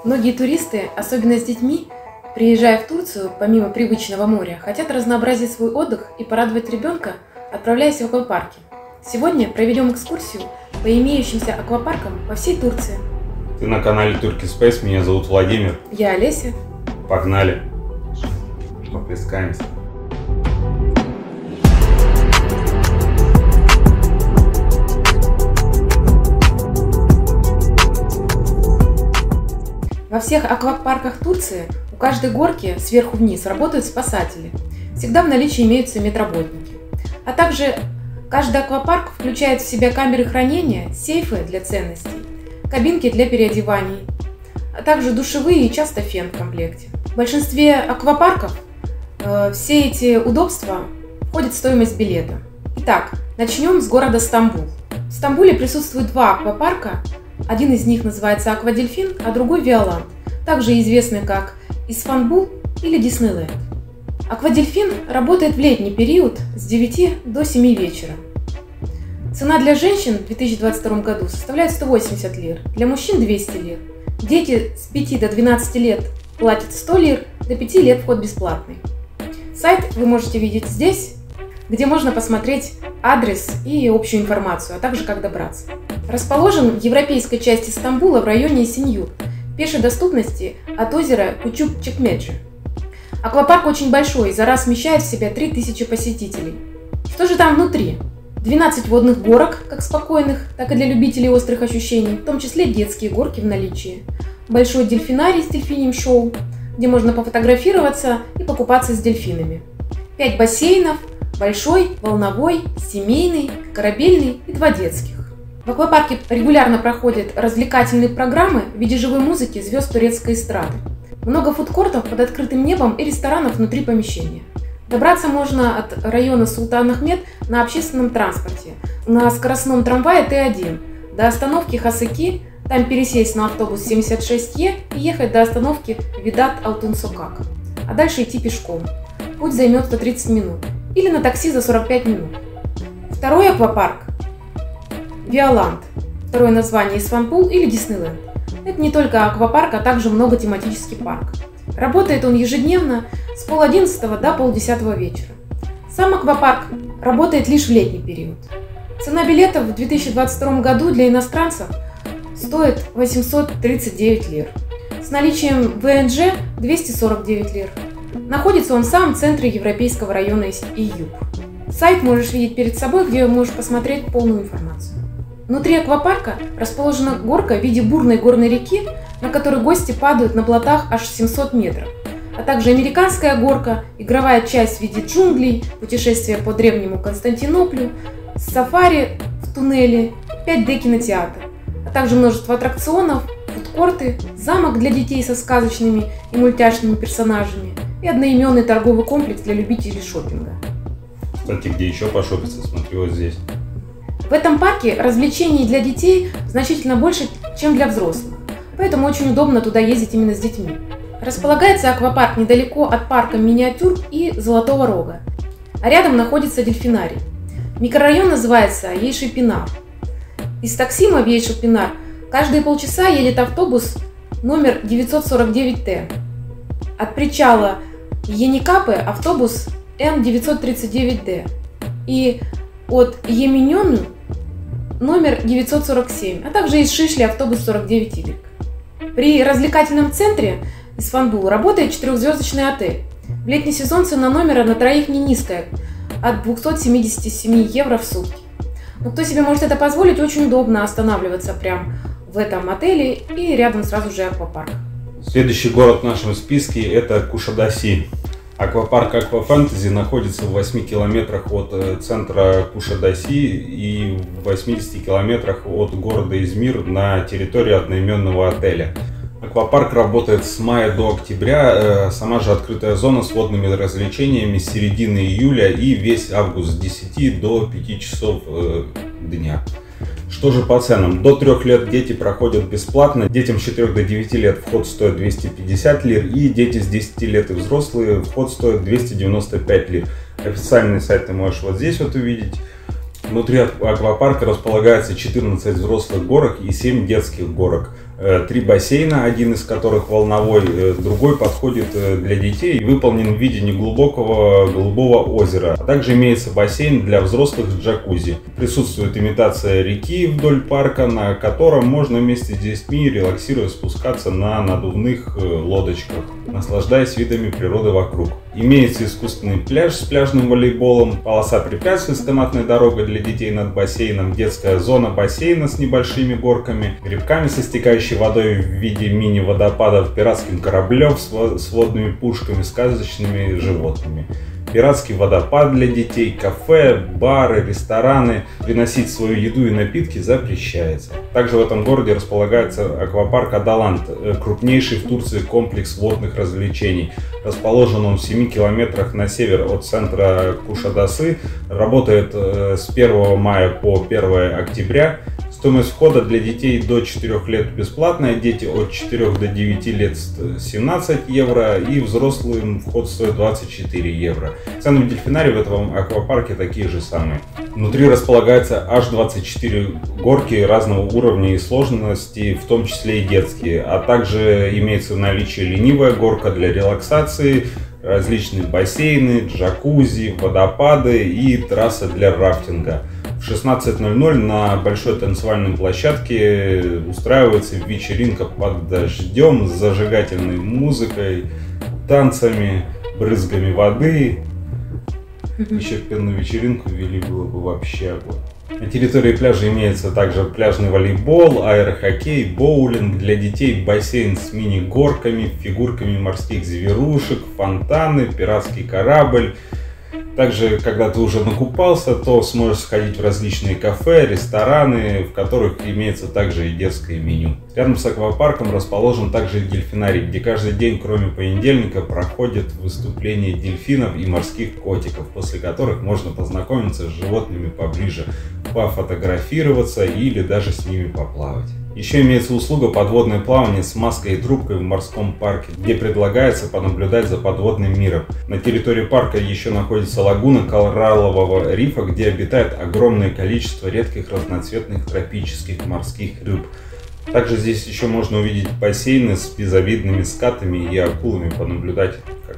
Многие туристы, особенно с детьми, приезжая в Турцию, помимо привычного моря, хотят разнообразить свой отдых и порадовать ребенка, отправляясь в аквапарки. Сегодня проведем экскурсию по имеющимся аквапаркам по всей Турции. Ты на канале Turkish Space, меня зовут Владимир. Я Олеся. Погнали. Поплескаемся. Во всех аквапарках Турции у каждой горки сверху вниз работают спасатели. Всегда в наличии имеются медработники. А также каждый аквапарк включает в себя камеры хранения, сейфы для ценностей, кабинки для переодеваний, а также душевые и часто фен в комплекте. В большинстве аквапарков все эти удобства входят в стоимость билета. Итак, начнем с города Стамбул. В Стамбуле присутствует два аквапарка. Один из них называется Аквадельфин, а другой Виолант, также известный как Исфанбул или Диснейленд. Аквадельфин работает в летний период с 9 до 7 вечера. Цена для женщин в 2022 году составляет 180 лир, для мужчин 200 лир. Дети с 5 до 12 лет платят 100 лир, до 5 лет вход бесплатный. Сайт вы можете видеть здесь, где можно посмотреть адрес и общую информацию, а также как добраться. Расположен в европейской части Стамбула в районе Эсенюрт, пешей доступности от озера Кучук-Чекмеджи. Аквапарк очень большой и за раз вмещает в себя 3000 посетителей. Что же там внутри? 12 водных горок, как спокойных, так и для любителей острых ощущений, в том числе детские горки в наличии. Большой дельфинарий с дельфиньим шоу, где можно пофотографироваться и покупаться с дельфинами. 5 бассейнов, большой, волновой, семейный, корабельный и 2 детских. В аквапарке регулярно проходят развлекательные программы в виде живой музыки звезд турецкой эстрады. Много фудкортов под открытым небом и ресторанов внутри помещения. Добраться можно от района Султан-Ахмед на общественном транспорте, на скоростном трамвае Т1 до остановки Хасыки, там пересесть на автобус 76Е и ехать до остановки Видат-Алтун-Сокак, а дальше идти пешком. Путь займет 130 минут или на такси за 45 минут. Второй аквапарк – Виолант, второе название Исфанбул или Диснейленд. Это не только аквапарк, а также многотематический парк. Работает он ежедневно с 10:30 до 10:30 вечера. Сам аквапарк работает лишь в летний период. Цена билетов в 2022 году для иностранцев стоит 839 лир. С наличием ВНЖ 249 лир. Находится он в самом центре европейского района Эйюп. Сайт можешь видеть перед собой, где можешь посмотреть полную информацию. Внутри аквапарка расположена горка в виде бурной горной реки, на которой гости падают на плотах аж 700 метров, а также американская горка, игровая часть в виде джунглей, путешествие по древнему Константиноплю, сафари в туннеле, 5D-кинотеатр, а также множество аттракционов, фудкорты, замок для детей со сказочными и мультяшными персонажами и одноименный торговый комплекс для любителей шопинга. Кстати, где еще пошопиться, смотри вот здесь. В этом парке развлечений для детей значительно больше, чем для взрослых, поэтому очень удобно туда ездить именно с детьми. Располагается аквапарк недалеко от парка Миниатюр и Золотого Рога, а рядом находится дельфинарий. Микрорайон называется Ейши-Пинар. Из Таксима в Ейши-Пинар каждые полчаса едет автобус номер 949Т. От причала Еникапы автобус М939Д. И от Еминёну номер 947, а также из Шишли автобус 49Y. При развлекательном центре Исфанбул работает 4-звездочный отель. В летний сезон цена номера на троих не низкая, от 277 евро в сутки. Но кто себе может это позволить, очень удобно останавливаться прямо в этом отеле и рядом сразу же аквапарк. Следующий город в нашем списке – это Кушадаси. Аквапарк Аквафэнтези находится в 8 километрах от центра Кушадаси и в 80 километрах от города Измир на территории одноименного отеля. Аквапарк работает с мая до октября, сама же открытая зона с водными развлечениями с середины июля и весь август с 10 до 5 часов дня. Что же по ценам? До 3 лет дети проходят бесплатно, детям с 4 до 9 лет вход стоит 250 лир и дети с 10 лет и взрослые вход стоит 295 лир. Официальный сайт ты можешь вот здесь вот увидеть. Внутри аквапарка располагается 14 взрослых горок и 7 детских горок. 3 бассейна, один из которых волновой, другой подходит для детей и выполнен в виде неглубокого голубого озера. А также имеется бассейн для взрослых с джакузи. Присутствует имитация реки вдоль парка, на котором можно вместе с детьми, релаксируя, спускаться на надувных лодочках, наслаждаясь видами природы вокруг. Имеется искусственный пляж с пляжным волейболом, полоса препятствий с канатной дорогой для детей над бассейном, детская зона бассейна с небольшими горками, грибками со стекающей водой в виде мини-водопадов, пиратским кораблем с водными пушками, сказочными животными. Пиратский водопад для детей, кафе, бары, рестораны. Приносить свою еду и напитки запрещается. Также в этом городе располагается аквапарк Адалант, крупнейший в Турции комплекс водных развлечений. Расположен он в 7 километрах на север от центра Кушадасы. Работает с 1 мая по 1 октября. Стоимость входа для детей до 4 лет бесплатная, дети от 4 до 9 лет 17 евро и взрослым вход стоит 24 евро. Цены в дельфинарии в этом аквапарке такие же самые. Внутри располагается аж 24 горки разного уровня и сложности, в том числе и детские, а также имеется в наличии ленивая горка для релаксации, различные бассейны, джакузи, водопады и трасса для рафтинга. В 16:00 на большой танцевальной площадке устраивается вечеринка под дождем с зажигательной музыкой, танцами, брызгами воды. Еще пенную вечеринку вели, было бы вообще огонь. На территории пляжа имеется также пляжный волейбол, аэрохоккей, боулинг для детей, бассейн с мини-горками, фигурками морских зверушек, фонтаны, пиратский корабль. Также, когда ты уже накупался, то сможешь сходить в различные кафе, рестораны, в которых имеется также и детское меню. Рядом с аквапарком расположен также и дельфинарий, где каждый день, кроме понедельника, проходят выступления дельфинов и морских котиков, после которых можно познакомиться с животными поближе, пофотографироваться или даже с ними поплавать. Еще имеется услуга подводное плавание с маской и трубкой в морском парке, где предлагается понаблюдать за подводным миром. На территории парка еще находится лагуна кораллового рифа, где обитает огромное количество редких разноцветных тропических морских рыб. Также здесь еще можно увидеть бассейны с безобидными скатами и акулами, понаблюдать, как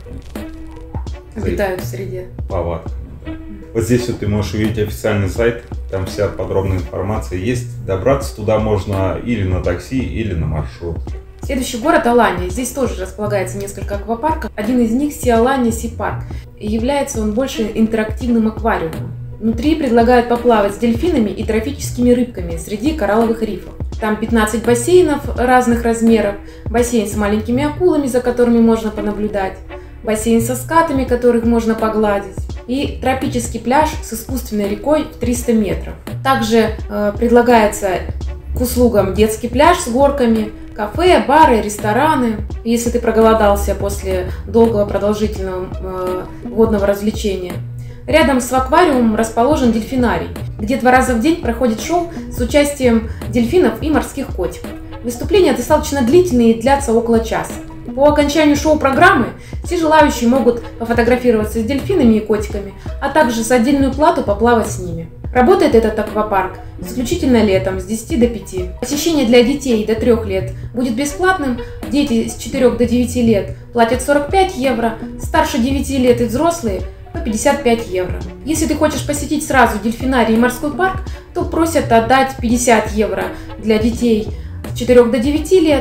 они обитают в среде. Повадками. Вот здесь вот ты можешь увидеть официальный сайт, там вся подробная информация есть. Добраться туда можно или на такси, или на маршрутке. Следующий город Алания. Здесь тоже располагается несколько аквапарков. Один из них Си Алания Си Парк. Является он больше интерактивным аквариумом. Внутри предлагают поплавать с дельфинами и тропическими рыбками среди коралловых рифов. Там 15 бассейнов разных размеров, бассейн с маленькими акулами, за которыми можно понаблюдать, бассейн со скатами, которых можно погладить, и тропический пляж с искусственной рекой в 300 метров. Также предлагается к услугам детский пляж с горками, кафе, бары, рестораны. Если ты проголодался после долгого продолжительного водного развлечения. Рядом с аквариумом расположен дельфинарий, где 2 раза в день проходит шоу с участием дельфинов и морских котиков. Выступления достаточно длительные и длятся около часа. По окончанию шоу-программы все желающие могут пофотографироваться с дельфинами и котиками, а также за отдельную плату поплавать с ними. Работает этот аквапарк исключительно летом с 10 до 5. Посещение для детей до 3 лет будет бесплатным. Дети с 4 до 9 лет платят 45 евро, старше 9 лет и взрослые по 55 евро. Если ты хочешь посетить сразу дельфинарий и морской парк, то просят отдать 50 евро для детей с 4 до 9 лет,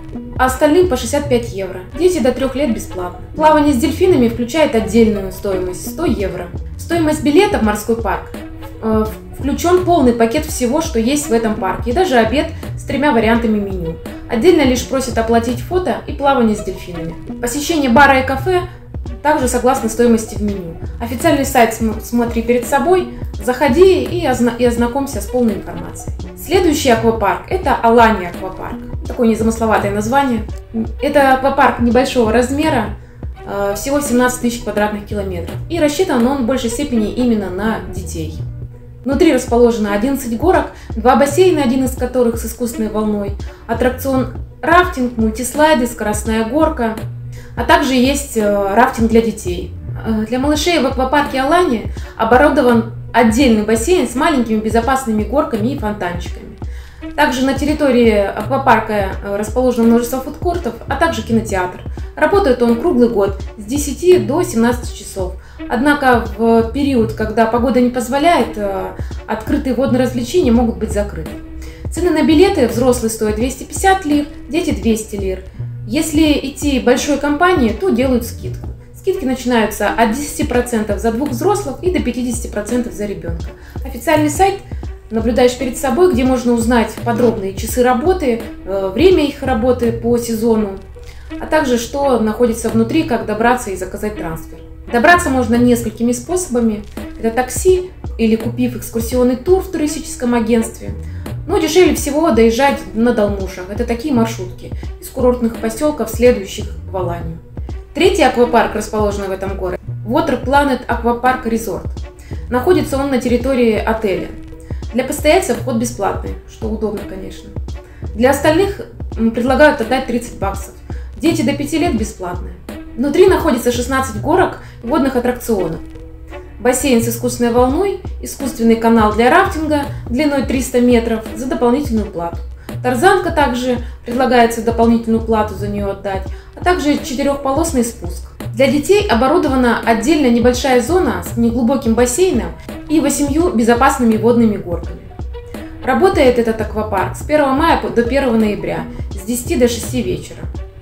а остальным по 65 евро. Дети до 3 лет бесплатно. Плавание с дельфинами включает отдельную стоимость 100 евро. В стоимость билета в морской парк включен полный пакет всего, что есть в этом парке, и даже обед с 3 вариантами меню. Отдельно лишь просят оплатить фото и плавание с дельфинами. Посещение бара и кафе также согласно стоимости в меню. Официальный сайт смотри перед собой, заходи и ознакомься с полной информацией. Следующий аквапарк – это Алания аквапарк. Такое незамысловатое название. Это аквапарк небольшого размера, всего 17 тысяч квадратных километров. И рассчитан он в большей степени именно на детей. Внутри расположено 11 горок, 2 бассейна, один из которых с искусственной волной, аттракцион рафтинг, мультислайды, скоростная горка, а также есть рафтинг для детей. Для малышей в аквапарке Алания оборудован отдельный бассейн с маленькими безопасными горками и фонтанчиками. Также на территории аквапарка расположено множество фудкортов, а также кинотеатр. Работает он круглый год с 10 до 17 часов. Однако в период, когда погода не позволяет, открытые водные развлечения могут быть закрыты. Цены на билеты: взрослые стоят 250 лир, дети 200 лир. Если идти большой компанией, то делают скидку. Скидки начинаются от 10% за 2 взрослых и до 50% за ребенка. Официальный сайт наблюдаешь перед собой, где можно узнать подробные часы работы, время их работы по сезону, а также что находится внутри, как добраться и заказать трансфер. Добраться можно несколькими способами. Это такси или купив экскурсионный тур в туристическом агентстве. Но дешевле всего доезжать на долмушах. Это такие маршрутки из курортных поселков, следующих в Аланию. Третий аквапарк, расположенный в этом городе, Water Planet Aquapark Resort. Находится он на территории отеля. Для постояльцев вход бесплатный, что удобно, конечно. Для остальных предлагают отдать 30 баксов. Дети до 5 лет бесплатные. Внутри находится 16 горок и водных аттракционов. Бассейн с искусственной волной, искусственный канал для рафтинга длиной 300 метров за дополнительную плату. Тарзанка также предлагается дополнительную плату за нее отдать, а также 4-полосный спуск. Для детей оборудована отдельная небольшая зона с неглубоким бассейном и 8 безопасными водными горками. Работает этот аквапарк с 1 мая до 1 ноября с 10 до 6 вечера.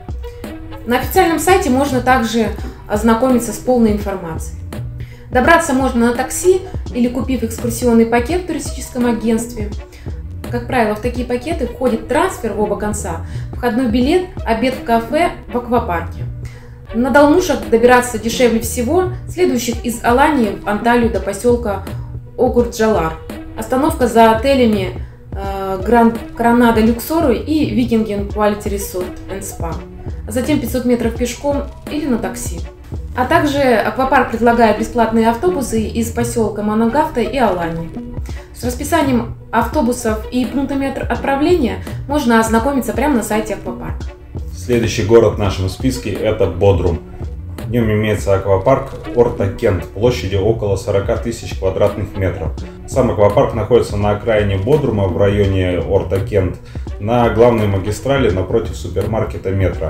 На официальном сайте можно также ознакомиться с полной информацией. Добраться можно на такси или купив экскурсионный пакет в туристическом агентстве. Как правило, в такие пакеты входит трансфер в оба конца, входной билет, обед в кафе в аквапарке. На долмушах добираться дешевле всего, следующих из Алании в Анталию до поселка Огурджалар. Остановка за отелями Гранд Коронадо Люксору и Викинген Quality Resort and Spa. Затем 500 метров пешком или на такси. А также аквапарк предлагает бесплатные автобусы из поселка Манагафта и Алании. С расписанием автобусов и пунктами отправления можно ознакомиться прямо на сайте аквапарка. Следующий город в нашем списке — это Бодрум. В нем имеется аквапарк Орта Кент площадью около 40 тысяч квадратных метров. Сам аквапарк находится на окраине Бодрума в районе Орта Кент, на главной магистрали напротив супермаркета Метро.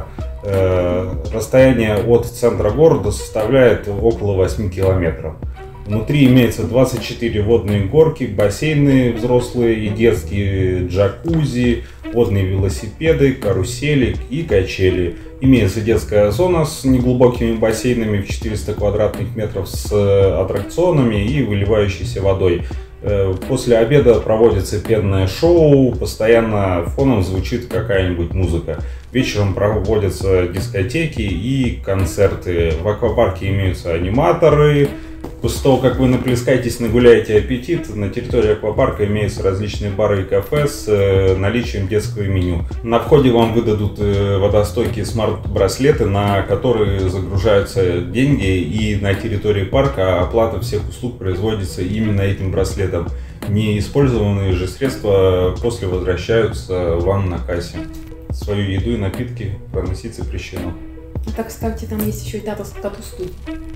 Расстояние от центра города составляет около 8 километров. Внутри имеется 24 водные горки, бассейны взрослые и детские, джакузи, водные велосипеды, карусели и качели. Имеется детская зона с неглубокими бассейнами в 400 квадратных метров с аттракционами и выливающейся водой. После обеда проводится пенное шоу, постоянно фоном звучит какая-нибудь музыка. Вечером проводятся дискотеки и концерты. В аквапарке имеются аниматоры. После того, как вы наплескаетесь, нагуляете аппетит, на территории аквапарка имеются различные бары и кафе с наличием детского меню. На входе вам выдадут водостойкие смарт-браслеты, на которые загружаются деньги, и на территории парка оплата всех услуг производится именно этим браслетом. Неиспользованные же средства после возвращаются вам на кассе. Свою еду и напитки проносить запрещено. Так, кстати, там есть еще и тату-студия.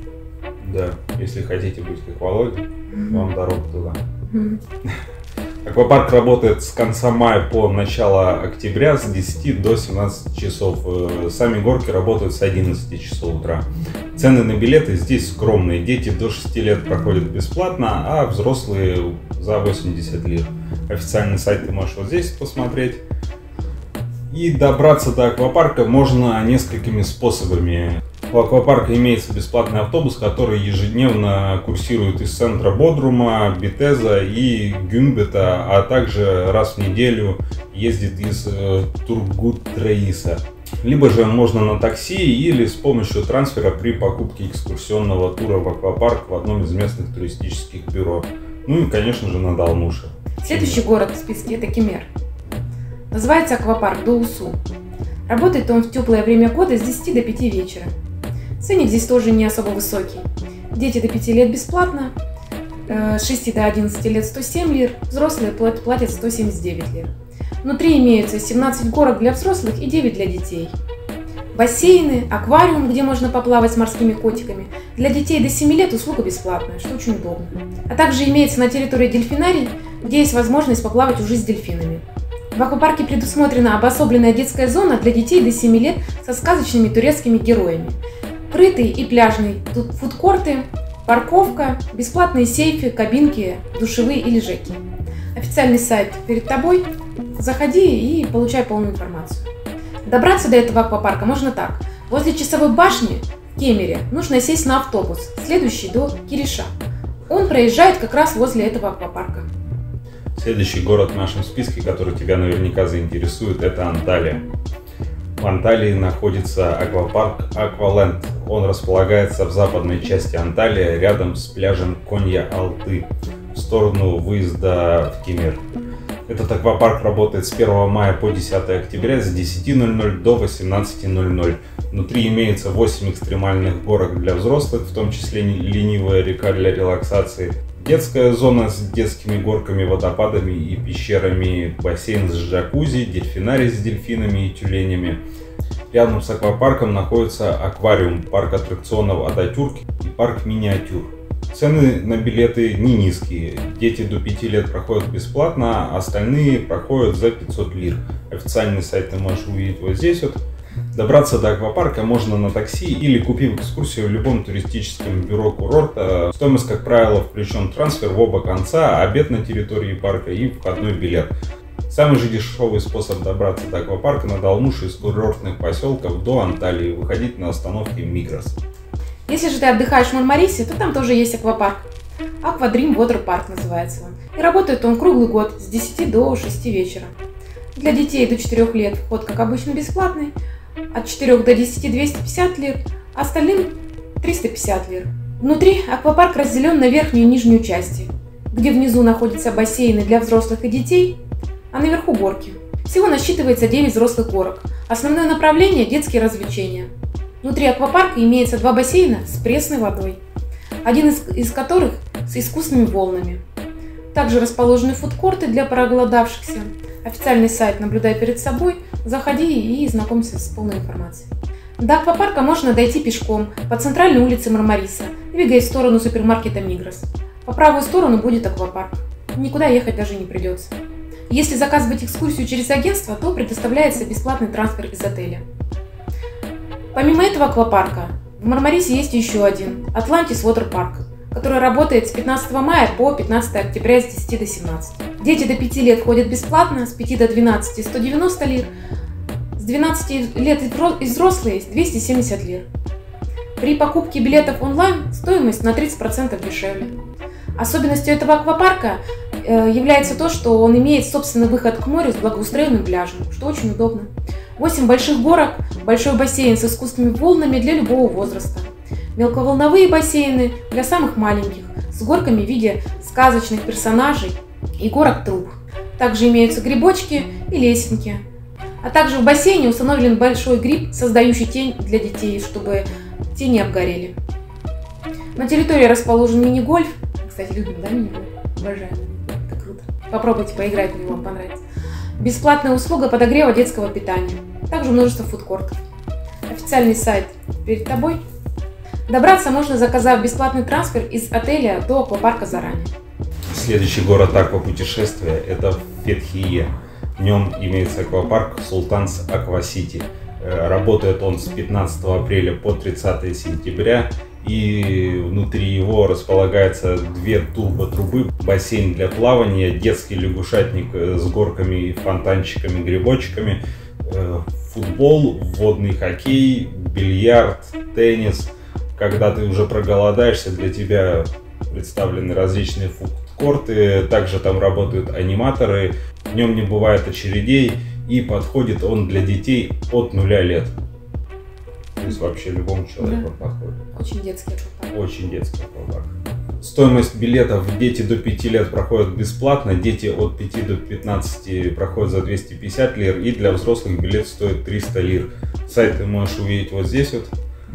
Да, если хотите быть как Володя, вам дорога туда. Аквапарк работает с конца мая по начало октября с 10 до 17 часов. Сами горки работают с 11 часов утра. Цены на билеты здесь скромные. Дети до 6 лет проходят бесплатно, а взрослые за 80 лир. Официальный сайт ты можешь вот здесь посмотреть. И добраться до аквапарка можно несколькими способами. У аквапарка имеется бесплатный автобус, который ежедневно курсирует из центра Бодрума, Битеза и Гюнбета, а также раз в неделю ездит из Тургут-Раиса. Либо же можно на такси или с помощью трансфера при покупке экскурсионного тура в аквапарк в одном из местных туристических бюро. Ну и, конечно же, на Долмуше. Следующий город в списке — это Кемер. Называется аквапарк Доусу. Работает он в теплое время года с 10 до 5 вечера. Ценник здесь тоже не особо высокий. Дети до 5 лет бесплатно, с 6 до 11 лет 107 лир, взрослые платят 179 лир. Внутри имеются 17 горок для взрослых и 9 для детей. Бассейны, аквариум, где можно поплавать с морскими котиками. Для детей до 7 лет услуга бесплатная, что очень удобно. А также имеется на территории дельфинарий, где есть возможность поплавать уже с дельфинами. В аквапарке предусмотрена обособленная детская зона для детей до 7 лет со сказочными турецкими героями. Крытые и пляжные фудкорты, парковка, бесплатные сейфы, кабинки, душевые и лежаки. Официальный сайт перед тобой. Заходи и получай полную информацию. Добраться до этого аквапарка можно так. Возле часовой башни в Кемере нужно сесть на автобус, следующий до Кириша. Он проезжает как раз возле этого аквапарка. Следующий город в нашем списке, который тебя наверняка заинтересует, это Анталия. В Анталии находится аквапарк Акваленд. Он располагается в западной части Анталии, рядом с пляжем Конья-Алты, в сторону выезда в Кемер. Этот аквапарк работает с 1 мая по 10 октября с 10:00 до 18:00. Внутри имеется 8 экстремальных горок для взрослых, в том числе ленивая река для релаксации, детская зона с детскими горками, водопадами и пещерами, бассейн с джакузи, дельфинарий с дельфинами и тюленями. Рядом с аквапарком находится аквариум, парк аттракционов Ататюрк и парк Миниатюр. Цены на билеты не низкие. Дети до 5 лет проходят бесплатно, а остальные проходят за 500 лир. Официальный сайт ты можешь увидеть вот здесь вот. Добраться до аквапарка можно на такси или купив экскурсию в любом туристическом бюро курорта. В стоимость, как правило, включен трансфер в оба конца, обед на территории парка и входной билет. Самый же дешевый способ добраться до аквапарка на Далмуше из курортных поселков до Анталии — выходить на остановке Мигрос. Если же ты отдыхаешь в Мармарисе, то там тоже есть аквапарк. Aqua Dream Water Park называется он. И работает он круглый год с 10 до 6 вечера. Для детей до 4 лет вход, как обычно, бесплатный. От 4 до 10 – 250 лир, остальным – 350 лир. Внутри аквапарк разделен на верхнюю и нижнюю части, где внизу находятся бассейны для взрослых и детей, а наверху горки. Всего насчитывается 9 взрослых горок. Основное направление – детские развлечения. Внутри аквапарка имеется 2 бассейна с пресной водой, один из которых с искусственными волнами. Также расположены фудкорты для проголодавшихся. Официальный сайт наблюдай перед собой, заходи и знакомься с полной информацией. До аквапарка можно дойти пешком по центральной улице Мармариса, двигаясь в сторону супермаркета Мигрос. По правую сторону будет аквапарк. Никуда ехать даже не придется. Если заказывать экскурсию через агентство, то предоставляется бесплатный трансфер из отеля. Помимо этого аквапарка, в Мармарисе есть еще один – Atlantis Water Park, который работает с 15 мая по 15 октября с 10 до 17. Дети до 5 лет ходят бесплатно, с 5 до 12 – 190 лир, с 12 лет и взрослые – 270 лир. При покупке билетов онлайн стоимость на 30% дешевле. Особенностью этого аквапарка является то, что он имеет собственный выход к морю с благоустроенным пляжем, что очень удобно. 8 больших горок, большой бассейн с искусственными волнами для любого возраста. Мелковолновые бассейны для самых маленьких, с горками в виде сказочных персонажей и горок труб. Также имеются грибочки и лесенки. А также в бассейне установлен большой гриб, создающий тень для детей, чтобы те не обгорели. На территории расположен мини-гольф. Кстати, любим, да, мини-гольф? Обожаем. Это круто. Попробуйте поиграть в него, вам понравится. Бесплатная услуга подогрева детского питания. Также множество фудкортов. Официальный сайт перед тобой. Добраться можно, заказав бесплатный трансфер из отеля до аквапарка заранее. Следующий город аквапутешествия – это Фетхие. В нем имеется аквапарк Султанс Аквасити. Работает он с 15 апреля по 30 сентября. И внутри его располагается 2 турботрубы, бассейн для плавания, детский лягушатник с горками и фонтанчиками, грибочками, футбол, водный хоккей, бильярд, теннис. Когда ты уже проголодаешься, для тебя представлены различные фудкорты, также там работают аниматоры, в нем не бывает очередей и подходит он для детей от 0 лет. То есть вообще любому человеку подходит. Очень детский аквапарк. Очень детский аквапарк. Стоимость билетов: дети до 5 лет проходят бесплатно, дети от 5 до 15 проходят за 250 лир, и для взрослых билет стоит 300 лир. Сайт ты можешь увидеть вот здесь вот.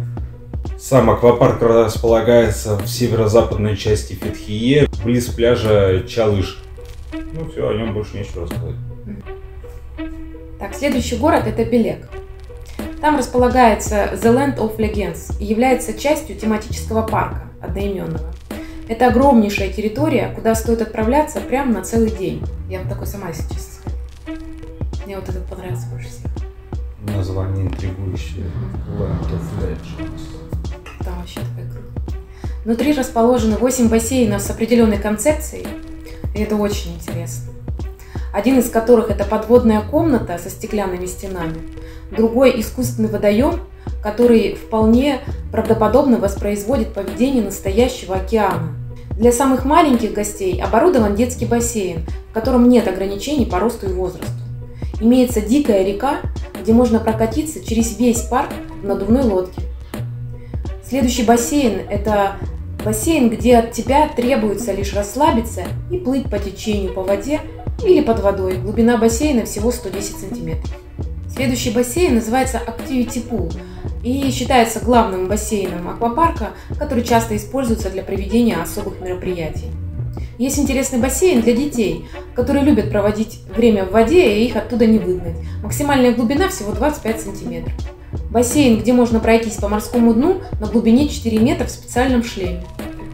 Сам аквапарк располагается в северо-западной части Фетхие, близ пляжа Чалыш. Ну все, о нем больше нечего рассказать. Так, следующий город — это Белек. Там располагается The Land of Legends и является частью тематического парка одноименного. Это огромнейшая территория, куда стоит отправляться прямо на целый день. Я бы такой сама сейчас сходила. Мне вот этот понравился больше всего. Название интригующее. Land of Legends. Да, вообще такая круто. Внутри расположены 8 бассейнов с определенной концепцией, и это очень интересно. Один из которых это подводная комната со стеклянными стенами, другой искусственный водоем, который вполне правдоподобно воспроизводит поведение настоящего океана. Для самых маленьких гостей оборудован детский бассейн, в котором нет ограничений по росту и возрасту. Имеется дикая река, где можно прокатиться через весь парк в надувной лодке. Следующий бассейн – это бассейн, где от тебя требуется лишь расслабиться и плыть по течению по воде или под водой. Глубина бассейна всего 110 сантиметров. Следующий бассейн называется Activity Pool и считается главным бассейном аквапарка, который часто используется для проведения особых мероприятий. Есть интересный бассейн для детей, которые любят проводить время в воде и их оттуда не выгнать. Максимальная глубина всего 25 сантиметров. Бассейн, где можно пройтись по морскому дну на глубине 4 метра в специальном шлеме.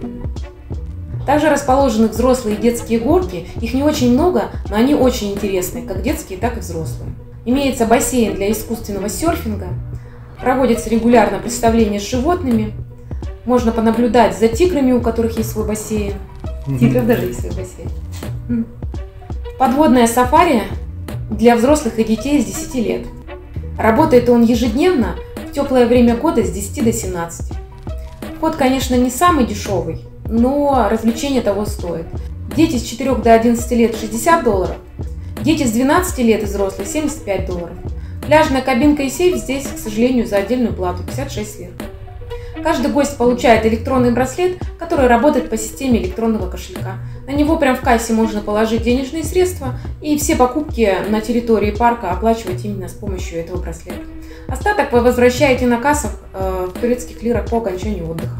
Также расположены взрослые и детские горки. Их не очень много, но они очень интересные, как детские, так и взрослые. Имеется бассейн для искусственного серфинга. Проводятся регулярно представления с животными. Можно понаблюдать за тиграми, у которых есть свой бассейн. Тигров даже есть свой бассейн. Подводное сафари для взрослых и детей с 10 лет. Работает он ежедневно в теплое время года с 10 до 17. Вход, конечно, не самый дешевый, но развлечение того стоит. Дети с 4 до 11 лет $60, дети с 12 лет и взрослые $75. Пляжная кабинка и сейф здесь, к сожалению, за отдельную плату 56 лир. Каждый гость получает электронный браслет, который работает по системе электронного кошелька. На него прямо в кассе можно положить денежные средства и все покупки на территории парка оплачивать именно с помощью этого браслета. Остаток вы возвращаете на кассах в турецких лирах по окончанию отдыха.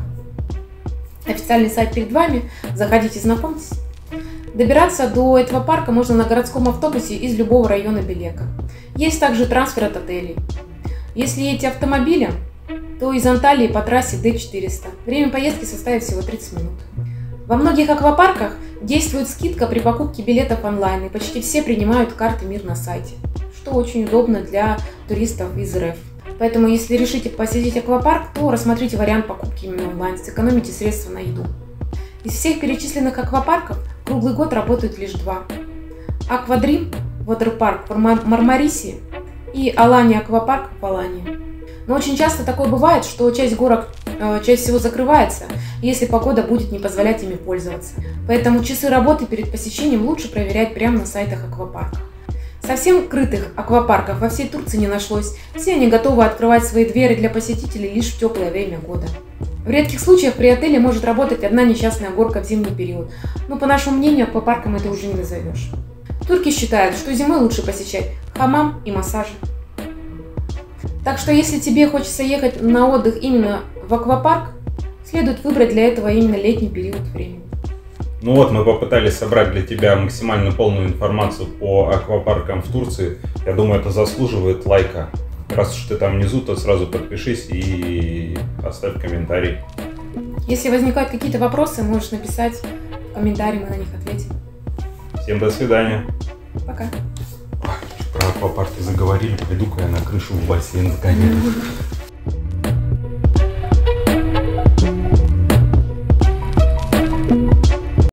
Официальный сайт перед вами, заходите, знакомьтесь. Добираться до этого парка можно на городском автобусе из любого района Белека. Есть также трансфер от отелей. Если едете автомобилем, то из Анталии по трассе D400. Время поездки составит всего 30 минут. Во многих аквапарках действует скидка при покупке билетов онлайн, и почти все принимают карты МИР на сайте, что очень удобно для туристов из РФ. Поэтому, если решите посетить аквапарк, то рассмотрите вариант покупки именно онлайн, сэкономите средства на еду. Из всех перечисленных аквапарков круглый год работают лишь два. Аквадрим Waterpark в Мармарисе и Алания Аквапарк в Алании. Но очень часто такое бывает, что часть горок чаще всего закрывается, если погода будет не позволять ими пользоваться. Поэтому часы работы перед посещением лучше проверять прямо на сайтах аквапарка. Совсем крытых аквапарков во всей Турции не нашлось, все они готовы открывать свои двери для посетителей лишь в теплое время года. В редких случаях при отеле может работать одна несчастная горка в зимний период, но по нашему мнению аквапарком это уже не назовешь. Турки считают, что зимой лучше посещать хамам и массажи. Так что если тебе хочется ехать на отдых именно в аквапарк, следует выбрать для этого именно летний период времени. Ну вот, мы попытались собрать для тебя максимально полную информацию по аквапаркам в Турции. Я думаю, это заслуживает лайка. Раз уж ты там внизу, то сразу подпишись и оставь комментарий. Если возникают какие-то вопросы, можешь написать в комментарии, мы на них ответим. Всем до свидания. Пока. Про аквапарки заговорили, пойду-ка я на крышу в бассейн сгоняю.